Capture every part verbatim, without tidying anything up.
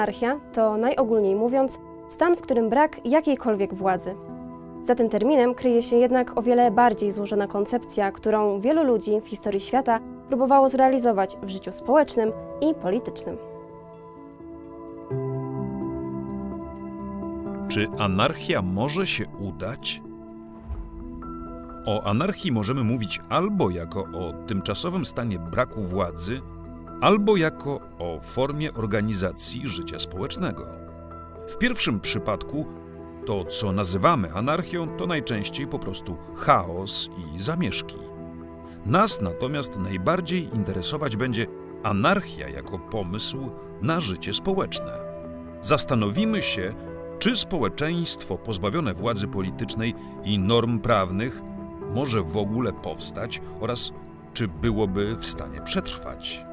Anarchia to, najogólniej mówiąc, stan, w którym brak jakiejkolwiek władzy. Za tym terminem kryje się jednak o wiele bardziej złożona koncepcja, którą wielu ludzi w historii świata próbowało zrealizować w życiu społecznym i politycznym. Czy anarchia może się udać? O anarchii możemy mówić albo jako o tymczasowym stanie braku władzy, albo jako o formie organizacji życia społecznego. W pierwszym przypadku to, co nazywamy anarchią, to najczęściej po prostu chaos i zamieszki. Nas natomiast najbardziej interesować będzie anarchia jako pomysł na życie społeczne. Zastanowimy się, czy społeczeństwo pozbawione władzy politycznej i norm prawnych może w ogóle powstać oraz czy byłoby w stanie przetrwać.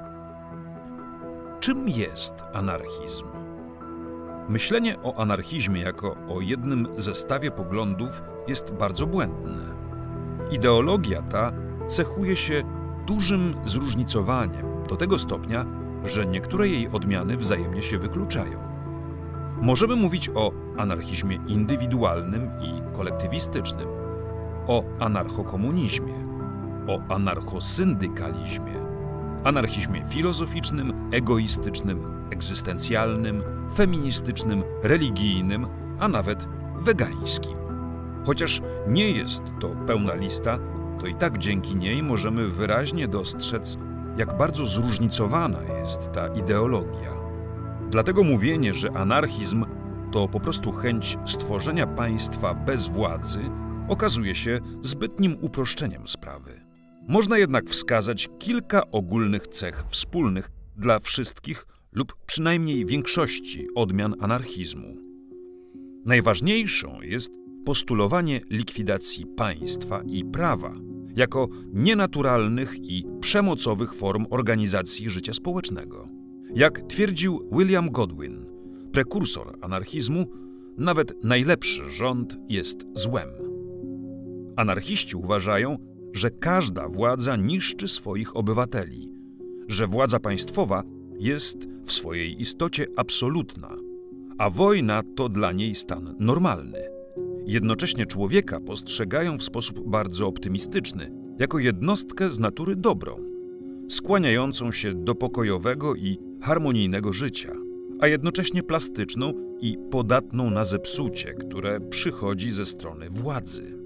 Czym jest anarchizm? Myślenie o anarchizmie jako o jednym zestawie poglądów jest bardzo błędne. Ideologia ta cechuje się dużym zróżnicowaniem do tego stopnia, że niektóre jej odmiany wzajemnie się wykluczają. Możemy mówić o anarchizmie indywidualnym i kolektywistycznym, o anarchokomunizmie, o anarchosyndykalizmie, anarchizmie filozoficznym, egoistycznym, egzystencjalnym, feministycznym, religijnym, a nawet wegańskim. Chociaż nie jest to pełna lista, to i tak dzięki niej możemy wyraźnie dostrzec, jak bardzo zróżnicowana jest ta ideologia. Dlatego mówienie, że anarchizm to po prostu chęć stworzenia państwa bez władzy, okazuje się zbytnim uproszczeniem sprawy. Można jednak wskazać kilka ogólnych cech wspólnych dla wszystkich lub przynajmniej większości odmian anarchizmu. Najważniejszą jest postulowanie likwidacji państwa i prawa jako nienaturalnych i przemocowych form organizacji życia społecznego. Jak twierdził William Godwin, prekursor anarchizmu, nawet najlepszy rząd jest złem. Anarchiści uważają, że każda władza niszczy swoich obywateli, że władza państwowa jest w swojej istocie absolutna, a wojna to dla niej stan normalny. Jednocześnie człowieka postrzegają w sposób bardzo optymistyczny, jako jednostkę z natury dobrą, skłaniającą się do pokojowego i harmonijnego życia, a jednocześnie plastyczną i podatną na zepsucie, które przychodzi ze strony władzy.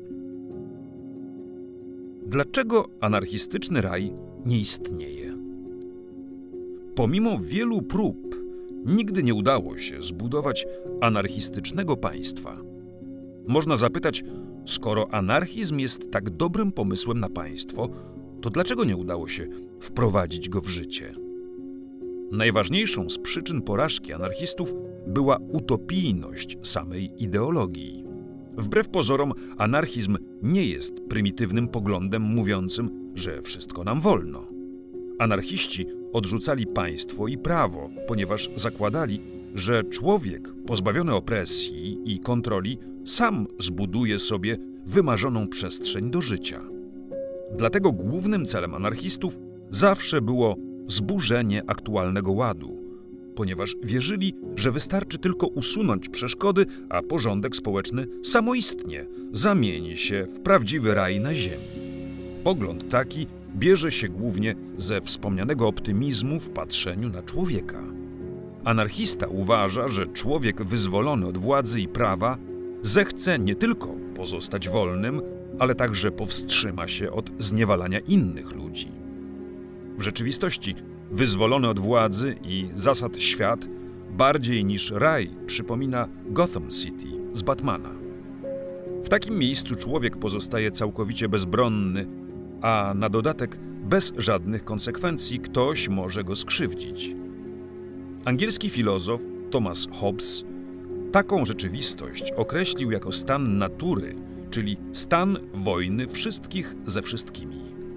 Dlaczego anarchistyczny raj nie istnieje? Pomimo wielu prób, nigdy nie udało się zbudować anarchistycznego państwa. Można zapytać, skoro anarchizm jest tak dobrym pomysłem na państwo, to dlaczego nie udało się wprowadzić go w życie? Najważniejszą z przyczyn porażki anarchistów była utopijność samej ideologii. Wbrew pozorom, anarchizm nie jest prymitywnym poglądem mówiącym, że wszystko nam wolno. Anarchiści odrzucali państwo i prawo, ponieważ zakładali, że człowiek pozbawiony opresji i kontroli sam zbuduje sobie wymarzoną przestrzeń do życia. Dlatego głównym celem anarchistów zawsze było zburzenie aktualnego ładu, ponieważ wierzyli, że wystarczy tylko usunąć przeszkody, a porządek społeczny samoistnie zamieni się w prawdziwy raj na ziemi. Pogląd taki bierze się głównie ze wspomnianego optymizmu w patrzeniu na człowieka. Anarchista uważa, że człowiek wyzwolony od władzy i prawa zechce nie tylko pozostać wolnym, ale także powstrzyma się od zniewalania innych ludzi. W rzeczywistości wyzwolony od władzy i zasad świat bardziej niż raj przypomina Gotham City z Batmana. W takim miejscu człowiek pozostaje całkowicie bezbronny, a na dodatek bez żadnych konsekwencji ktoś może go skrzywdzić. Angielski filozof Thomas Hobbes taką rzeczywistość określił jako stan natury, czyli stan wojny wszystkich ze wszystkimi.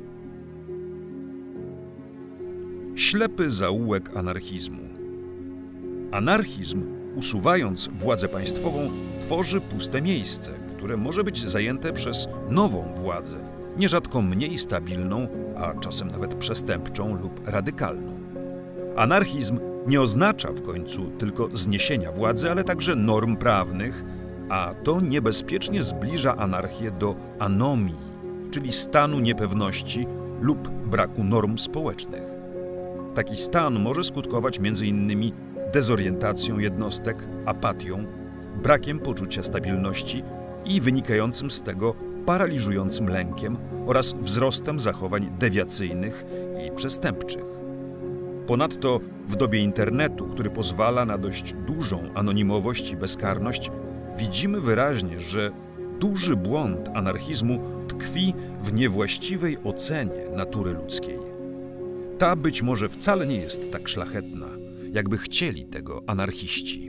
Ślepy zaułek anarchizmu. Anarchizm, usuwając władzę państwową, tworzy puste miejsce, które może być zajęte przez nową władzę, nierzadko mniej stabilną, a czasem nawet przestępczą lub radykalną. Anarchizm nie oznacza w końcu tylko zniesienia władzy, ale także norm prawnych, a to niebezpiecznie zbliża anarchię do anomii, czyli stanu niepewności lub braku norm społecznych. Taki stan może skutkować między innymi dezorientacją jednostek, apatią, brakiem poczucia stabilności i wynikającym z tego paraliżującym lękiem oraz wzrostem zachowań dewiacyjnych i przestępczych. Ponadto w dobie internetu, który pozwala na dość dużą anonimowość i bezkarność, widzimy wyraźnie, że duży błąd anarchizmu tkwi w niewłaściwej ocenie natury ludzkiej. Ta być może wcale nie jest tak szlachetna, jakby chcieli tego anarchiści.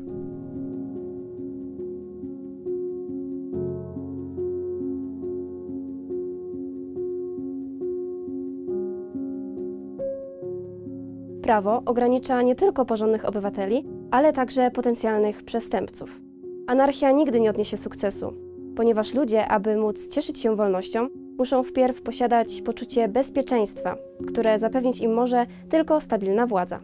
Prawo ogranicza nie tylko porządnych obywateli, ale także potencjalnych przestępców. Anarchia nigdy nie odniesie sukcesu, ponieważ ludzie, aby móc cieszyć się wolnością, muszą wpierw posiadać poczucie bezpieczeństwa, które zapewnić im może tylko stabilna władza.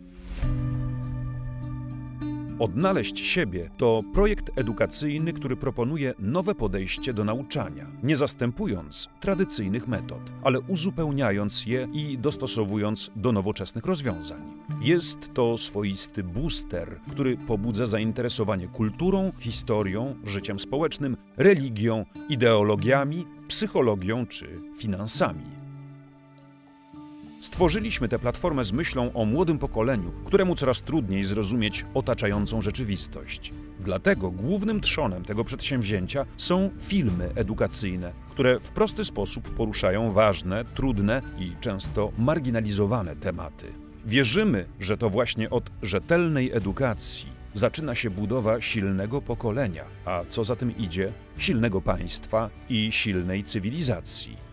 Odnaleźć siebie to projekt edukacyjny, który proponuje nowe podejście do nauczania, nie zastępując tradycyjnych metod, ale uzupełniając je i dostosowując do nowoczesnych rozwiązań. Jest to swoisty booster, który pobudza zainteresowanie kulturą, historią, życiem społecznym, religią, ideologiami, psychologią czy finansami. Stworzyliśmy tę platformę z myślą o młodym pokoleniu, któremu coraz trudniej zrozumieć otaczającą rzeczywistość. Dlatego głównym trzonem tego przedsięwzięcia są filmy edukacyjne, które w prosty sposób poruszają ważne, trudne i często marginalizowane tematy. Wierzymy, że to właśnie od rzetelnej edukacji zaczyna się budowa silnego pokolenia, a co za tym idzie, silnego państwa i silnej cywilizacji.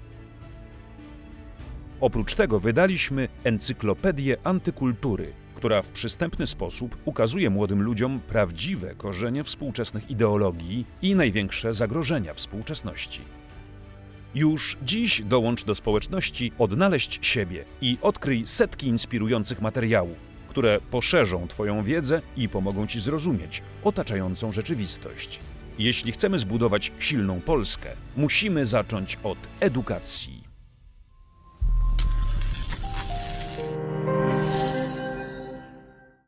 Oprócz tego wydaliśmy encyklopedię antykultury, która w przystępny sposób ukazuje młodym ludziom prawdziwe korzenie współczesnych ideologii i największe zagrożenia współczesności. Już dziś dołącz do społeczności Odnaleźć siebie i odkryj setki inspirujących materiałów, które poszerzą Twoją wiedzę i pomogą Ci zrozumieć otaczającą rzeczywistość. Jeśli chcemy zbudować silną Polskę, musimy zacząć od edukacji.